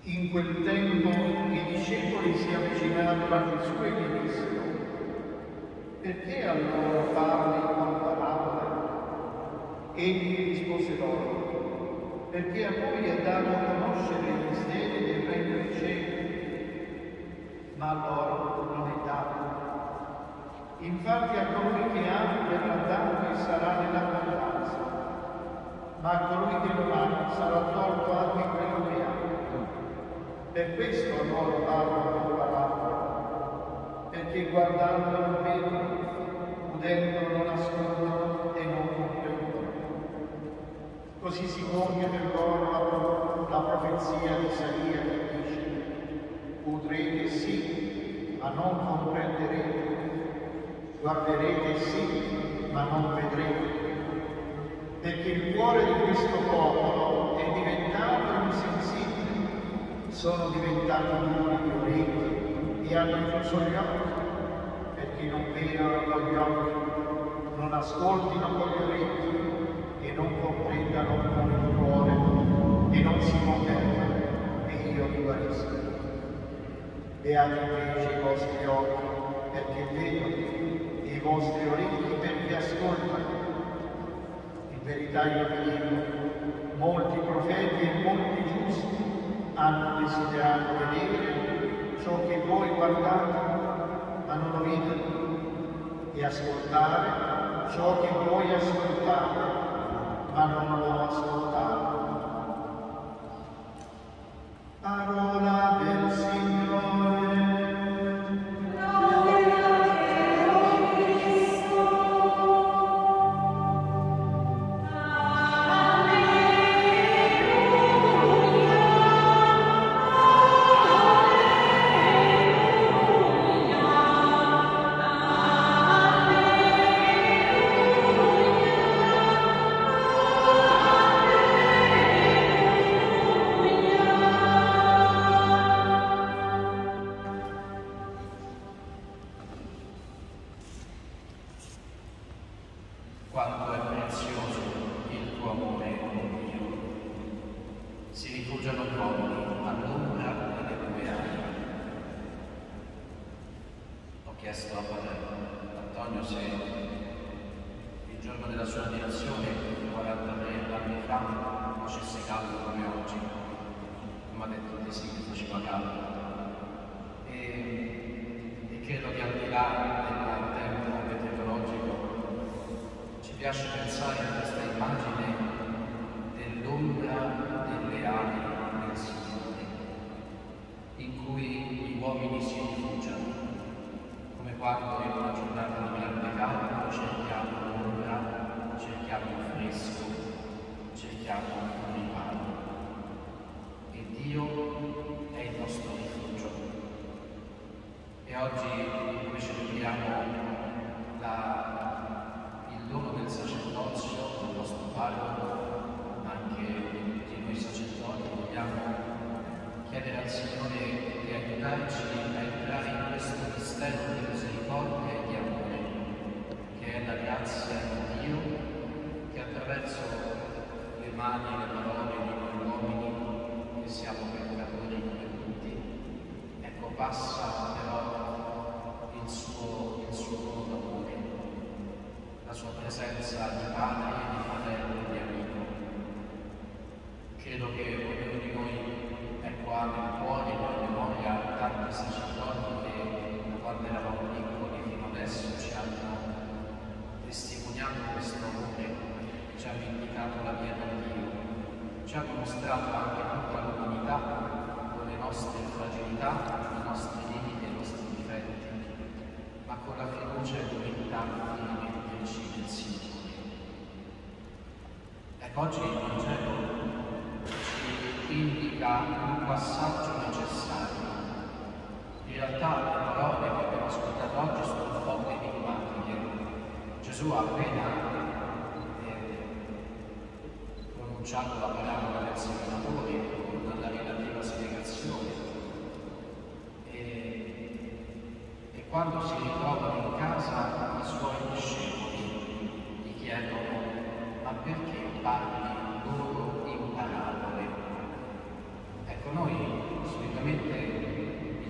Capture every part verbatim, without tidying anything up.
In quel tempo i discepoli si avvicinarono a Gesù e gli dissero: perché allora parli con parabole? Egli rispose loro: perché a voi è dato conoscere i misteri del regno dei cieli, ma a loro non è dato. Infatti a colui che ha verrà dato e sarà nell'abbondanza, ma a colui che non ha sarà tolto anche quello che ha. Per questo a loro parlo con parabole, perché guardando non vedono, udendo non ascoltano e non comprendono. Così si compie per loro la, la profezia di Isaia che dice: udrete sì, ma non comprenderete, guarderete sì, ma non vedrete, perché il cuore di questo popolo è diventato insensibile. Sono diventati duri di orecchi e hanno chiuso gli occhi, perché non vedano con gli occhi, non ascoltino con gli orecchi e non comprendano con il cuore e non si convertano e io li guarisco. Beati invece i vostri occhi perché vedono e i vostri orecchi perché ascoltano. In verità io vi dico, molti profeti e molti giusti hanno desiderato vedere ciò che voi guardate, ma non lo videro, e ascoltare ciò che voi ascoltate, ma non lo ascoltate. Parola del Signore. Quanto è prezioso il tuo amore, oh Dio! Si rifugiano uomini all'ombra delle tue ali. Ho chiesto a Padre Antonio se il giorno della sua ordinazione, quarantatré anni fa, facesse caldo come oggi. Mi ha detto di sì, che faceva caldo. E, e credo che al di là del tempo meteorologico ci piace pensare a questa immagine dell'ombra delle ali del Signore, in cui gli uomini si rifugiano, come quando in una giornata di grande caldo cerchiamo l'ombra, cerchiamo il fresco, cerchiamo un riparo. E Dio è il nostro rifugio. E oggi, come celebriamo la il dono del sacerdozio, del nostro parroco, anche di tutti noi sacerdoti, vogliamo chiedere al Signore di aiutarci a entrare in questo mistero di misericordia e di amore, che è la grazia di Dio, che attraverso le mani e le parole di noi uomini, che siamo peccatori come tutti, ecco, passa però il suo, il suo dono d'amore, la sua presenza di padre, di fratello e di amico. Credo che ognuno di noi, ecco, ha nel cuore e nella memoria tanti sacerdoti che, quando eravamo piccoli fino adesso, ci hanno testimoniato questo amore, ci hanno indicato la via di Dio, ci hanno mostrato anche tutta l'umanità con le nostre fragilità, i nostri limiti e i nostri difetti, ma con la fiducia e l'umiltà di rimetterci nel Signore. Ecco, oggi il Vangelo ci indica un passaggio necessario. In realtà le parole che abbiamo ascoltato oggi sono un po' enigmatiche. Gesù ha appena eh, pronunciato la parola del seminatore con la relativa spiegazione. E, e quando si ritrovano in casa i suoi discepoli gli chiedono: ma perché parli loro in parabole? Ecco, noi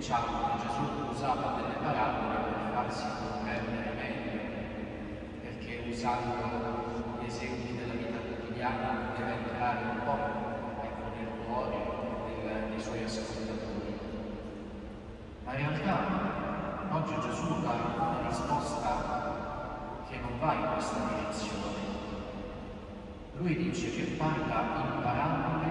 diciamo che Gesù usava delle parabole per farsi comprendere meglio, perché usando gli esempi della vita quotidiana deve entrare un po' ecco, nel cuore del, dei suoi ascoltatori. Ma in realtà oggi Gesù dà una risposta che non va in questa direzione. Lui dice che parla in parabole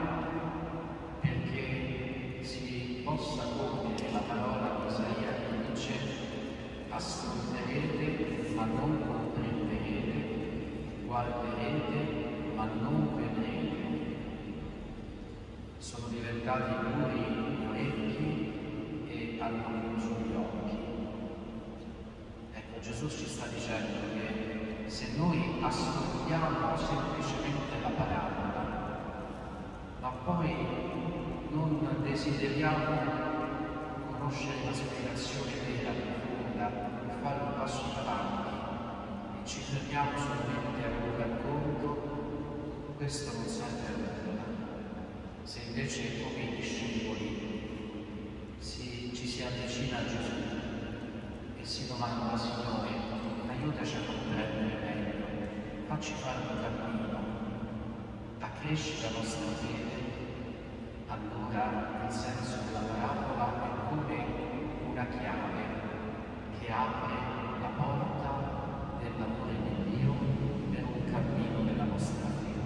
perché si possa compiere la parola di Isaia che dice: ascolterete ma non comprenderete, guarderete ma non vedrete. Sono diventati duri gli orecchi e hanno chiuso gli occhi. Ecco, Gesù ci sta dicendo che se noi ascoltiamo semplicemente la parola, ma poi non desideriamo conoscere la spiegazione vera, profonda, per fare un passo in avanti e ci fermiamo solamente a un racconto, questo non serve a nulla. Se invece come i discepoli si, ci si avvicina a Gesù e si domanda: Signore, aiutaci a comprendere meglio, facci fare un cammino, accresci la nostra fede, allora il senso della parabola è come una chiave che apre la porta dell'amore di Dio per un cammino della nostra fede.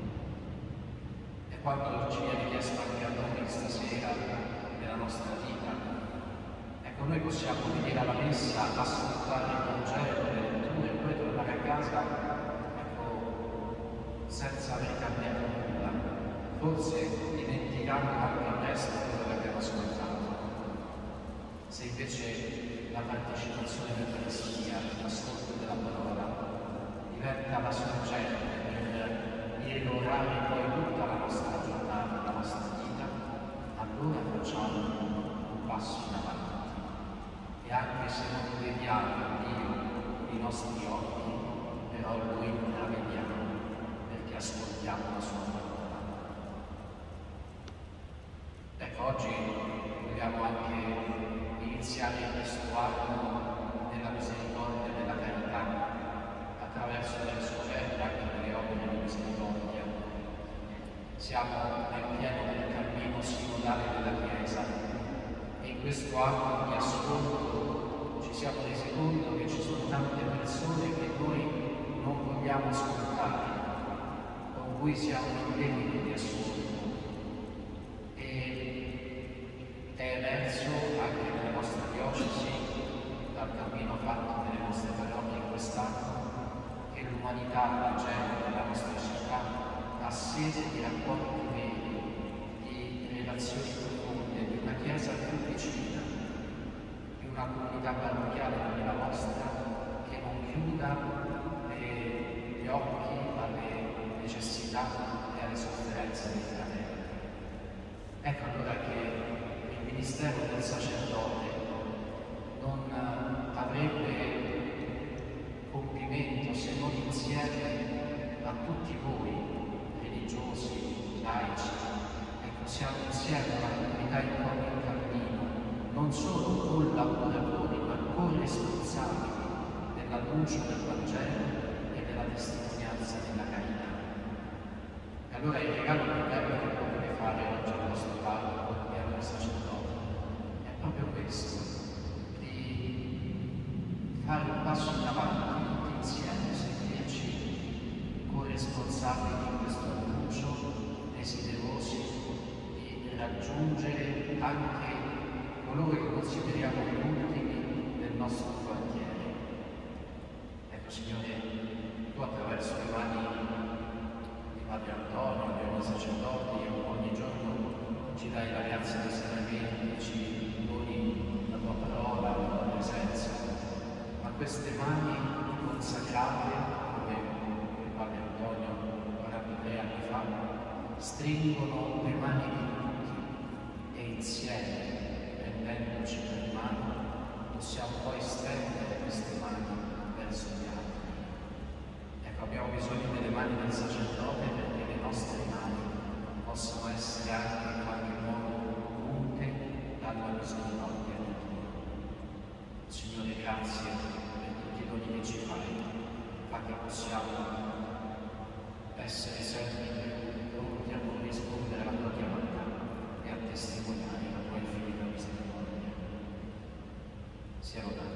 E quando ci viene chiesto anche a noi stasera nella nostra vita, ecco, noi possiamo venire alla messa, ascoltare il Vangelo, le letture e poi tornare a casa ecco, senza aver cambiato nulla, forse dimenticando anche il resto di quello che abbiamo ascoltato. Se invece la partecipazione all'Eucaristia, l'ascolto della parola, diventa la sorgente per rielorare poi tutta la nostra giornata, la nostra vita, allora facciamo un passo in avanti. E anche se non vediamo Dio con i nostri occhi, però Lui la vediamo, perché ascoltiamo la sua parola. Ecco, oggi vogliamo anche iniziare questo anno nella misericordia e nella carità, attraverso le scoperte anche delle opere di misericordia. Siamo nel pieno del cammino sinodale della Chiesa e in questo anno di ascolto ci siamo resi conto che ci sono tante persone che noi non vogliamo ascoltare, con cui siamo in debito di ascolto. E è emerso anche nella nostra diocesi, dal cammino fatto nelle nostre parrocchie in quest'anno, che l'umanità, la gente della nostra città ha sede di rapporti veri, di relazioni profonde, di una Chiesa più vicina, di una comunità parrocchiale come la nostra, che non chiuda le, gli occhi alle necessità e alle sofferenze dei fratelli. Ecco allora che il ministero del sacerdote non avrebbe compimento se non insieme a tutti voi, religiosi, laici, ecco, siamo insieme una comunità in comune cammino, non solo collaboratori, ma corresponsabili dell'annuncio del Vangelo e della testimonianza della carità. E allora il regalo più bello che potete fare oggi al vostro parroco e al vostro sacerdote è proprio questo, di fare un passo in avanti tutti insieme, sentirci corresponsabili di questo annuncio, desiderosi di raggiungere anche coloro che consideriamo gli ultimi del nostro quartiere. Ecco Signore, Tu attraverso le mani di Padre Antonio, di ogni sacerdote, ogni giorno ci dai la grazia dei sacramenti, ci doni la Tua parola, la Tua presenza, ma queste mani consacrate, come il Padre Antonio quarantatré anni fa, stringono le mani di tutti e insieme, prendendoci per mano, possiamo poi stendere queste mani verso gli altri. Ecco, abbiamo bisogno delle mani del sacerdote perché le nostre mani possano essere anche in qualche modo unte dalla misericordia Signore, grazie per tutti i doni che ci fai, fa che possiamo essere sempre pronti a corrispondere alla tua chiamata e a testimoniare la tua infinita misericordia. Sia lodato